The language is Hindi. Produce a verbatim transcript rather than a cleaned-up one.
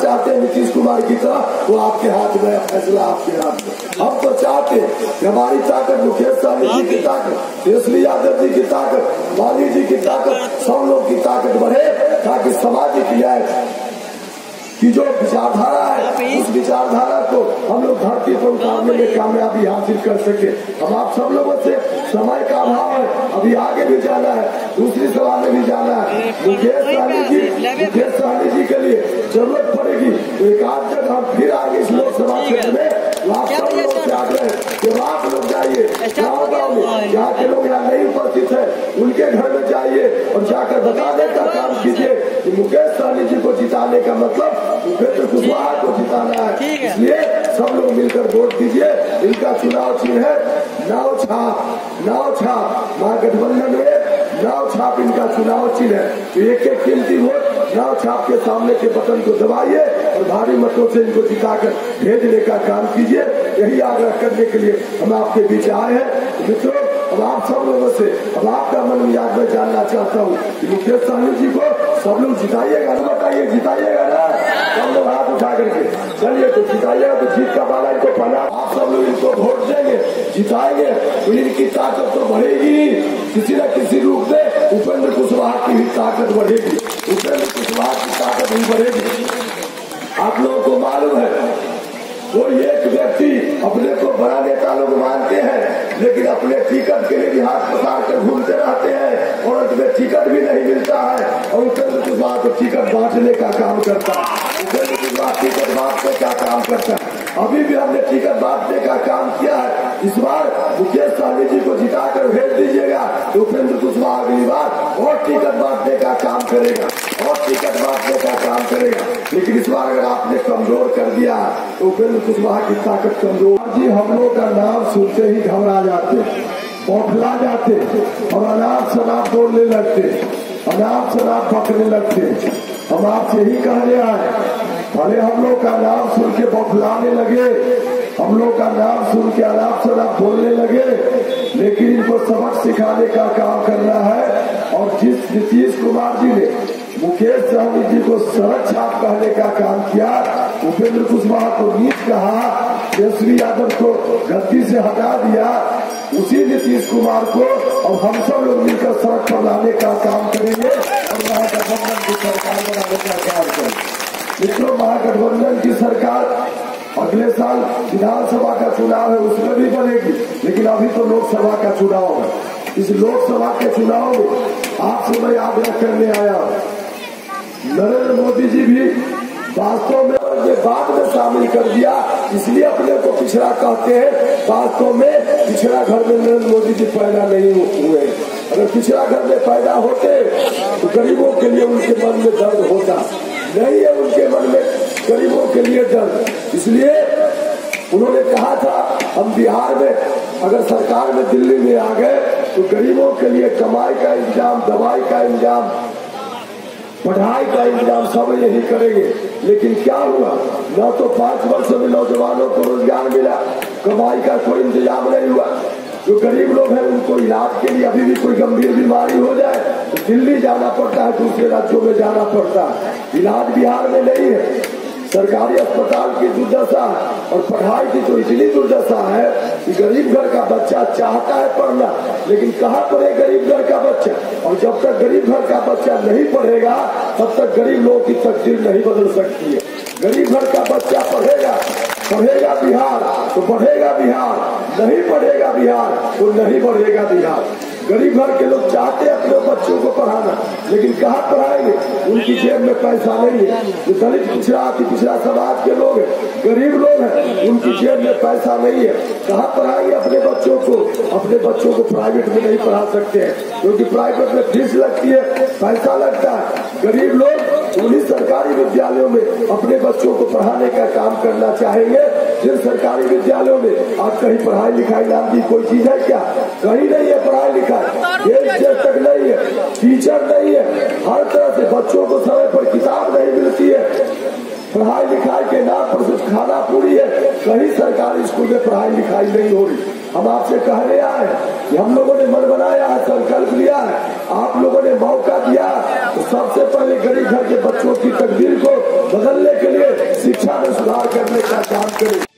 चाहते हैं नीतीश कुमार की तरह, वो आपके हाथ में, फैसला आपके हाथ में। हम तो चाहते हैं कि हमारी ताकत, मुकेश सहनी जी की ताकत, तेजस्वी यादव जी की ताकत, मांझी जी की ताकत, सब लोग की ताकत बढ़े, ताकि सामाजिक न्याय की जो विचारधारा है, उस विचारधारा को हम लोग धरती पर उतारने में कामयाबी हासिल कर सके। हम आप सब लोगों से, समय का अभाव है, अभी आगे भी जाना है, दूसरी सभा में भी जाना है। मुकेश सहनी जी मुकेश सहनी जी के लिए जरूरत पड़ेगी तो एक आध जगह हम फिर आगे इस लोकसभा क्षेत्र में आप सब लोगों से आग्रह है कि आप लोग जाइए गाँव गाँव में, जहाँ के लोग यहाँ नहीं उपस्थित है उनके घर में जाइए और जाकर बताने का काम कीजिए कि मुकेश सहनी जी को जिताने का मतलब उपेंद्र कुशवाहा को जिताना है। इसलिए सब लोग मिलकर वोट दीजिए। इनका चुनाव चिन्ह है नाव छाप। नाव छाप महागठबंधन में नाव छाप इनका चुनाव चिन्ह है। तो एक एक कीमती वोट नाव छाप के सामने के बटन को दबाइए और भारी मतों से इनको जिताकर भेजने का काम कीजिए। यही आग्रह करने के लिए हम आपके बीच आए हैं। मित्रों, अब आप सब लोगों से अब आपका मन मिजाज में जानना चाहता हूँ कि मुकेश सहनी जी को सब लोग जिताइएगा ना? बताइए, जिताइएगा ना? सब लोग हाथ उठा करके चलिए, तो जिताइएगा तो जीत का बाला इनको पहना। आप सब लोग इनको वोट देंगे, जिताएंगे तो इनकी ताकत तो बढ़ेगी, किसी न किसी रूप में उपेंद्र कुशवाहा की भी ताकत बढ़ेगी, उपेंद्र कुशवाहा की ताकत भी बढ़ेगी। आप लोगों को मालूम है कोई एक व्यक्ति अपने को बड़ा नेता लोग मानते हैं, लेकिन अपने टिकट के लिए भी हाथ पसार कर घूमते रहते हैं और अंत में टिकट भी नहीं मिलता है। और उपेंद्र कुशवाहा को टिकट बांटने का काम करता है, उपेंद्र कुशवाहा टिकट बांटने का काम करता है। अभी भी हमने टिकट बांटने का काम किया है। इस बार मुकेश सहनी जी को जिताकर भेज दीजिएगा तो उपेंद्र कुशवाहा अगली बार और टिकट बांटने का काम करेगा और टिकट बांटने का काम करेगा। लेकिन इस बार अगर आपने कमजोर कर दिया तो उपेंद्र कुशवाहा की ताकत कमजोर। जी, हम लोग का नाम सुनते ही घबरा जाते, बौखला जाते और अनाप शनाप बोलने लगते, अनाप शनाप बकने लगते। हम आपसे ही कहने आए, भले हम लोग का नाम सुन के बौखलाने लगे, हम लोग का नाम सुन के अनाप शनाप बोलने लगे, लेकिन इनको सबक सिखाने का काम करना है। और जिस नीतीश कुमार जी ने मुकेश सहनी जी को सड़क छाप कहने का काम किया, उपेंद्र कुशवाहा को नीच कहा, तेजस्वी यादव को गद्दी से हटा दिया, उसी नीतीश कुमार को और हम सब लोग मिलकर सड़क पर लाने का काम करेंगे और महागठबंधन की सरकार बनाने का काम करेंगे। मित्रों, महागठबंधन की सरकार अगले साल विधानसभा का चुनाव है, उसमें भी बनेगी, लेकिन अभी तो लोकसभा का चुनाव है। इस लोकसभा के चुनाव में आपसे मैं आग्रह करने आया हूँ, नरेंद्र मोदी जी भी वास्तव में बाद में शामिल कर दिया, इसलिए अपने को पिछड़ा कहते हैं। वास्तव में पिछड़ा घर में नरेंद्र मोदी जी पैदा नहीं हुए। अगर पिछड़ा घर में पैदा होते तो गरीबों के लिए उनके मन में दर्द होता, नहीं है उनके मन में गरीबों के लिए दर्द। इसलिए उन्होंने कहा था हम बिहार में अगर सरकार में दिल्ली में आ गए तो गरीबों के लिए कमाई का इंतजाम, दवाई का इंतजाम, पढ़ाई का इंतजाम सब यही करेंगे। लेकिन क्या हुआ? न तो पांच वर्ष में नौजवानों को रोजगार मिला, कमाई का कोई इंतजाम नहीं हुआ। जो गरीब लोग हैं उनको इलाज के लिए अभी भी कोई गंभीर बीमारी हो जाए तो दिल्ली जाना पड़ता है, दूसरे राज्यों में जाना पड़ता है। इलाज बिहार में नहीं है, सरकारी अस्पताल की दुर्दशा है और पढ़ाई की तो इतनी दुर्दशा है कि गरीब घर का बच्चा चाहता है पढ़ना, लेकिन कहाँ पढ़े गरीब घर का बच्चा। और जब तक गरीब घर का बच्चा नहीं पढ़ेगा तब तक गरीब लोगों की तकदीर नहीं बदल सकती है। गरीब घर का बच्चा पढ़ेगा पढ़ेगा बिहार तो बढ़ेगा बिहार, नहीं पढ़ेगा बिहार तो नहीं बढ़ेगा बिहार। गरीब घर के लोग चाहते हैं अपने बच्चों को पढ़ाना, लेकिन कहाँ पढ़ाएंगे? उनकी जेब में पैसा नहीं है। जो दलित पिछड़ा अति पिछड़ा समाज के लोग हैं, गरीब लोग हैं, उनकी जेब में पैसा नहीं है, कहाँ पढ़ाएंगे अपने बच्चों को? अपने बच्चों को प्राइवेट में नहीं पढ़ा सकते हैं, क्योंकि प्राइवेट में फीस लगती है, पैसा लगता है। गरीब लोग उन्हीं सरकारी विद्यालयों में अपने बच्चों को पढ़ाने का काम करना चाहेंगे। जिन सरकारी विद्यालयों में आज कहीं पढ़ाई लिखाई नाम की कोई चीज है क्या? कहीं नहीं है पढ़ाई लिखाई, एक चेक तक नहीं है, टीचर नहीं है, हर तरह से बच्चों को समय पर किताब नहीं मिलती है, पढ़ाई लिखाई के नाम पर सिर्फ खाना पूरी है, कहीं सरकारी स्कूल में पढ़ाई लिखाई नहीं हो रही। हम आपसे कहने आए कि हम लोगों ने मन बनाया है, संकल्प लिया है, आप लोगों ने मौका दिया तो सबसे पहले गरीब घर के बच्चों की तकदीर को बदलने के लिए शिक्षा में सुधार करने का काम करें।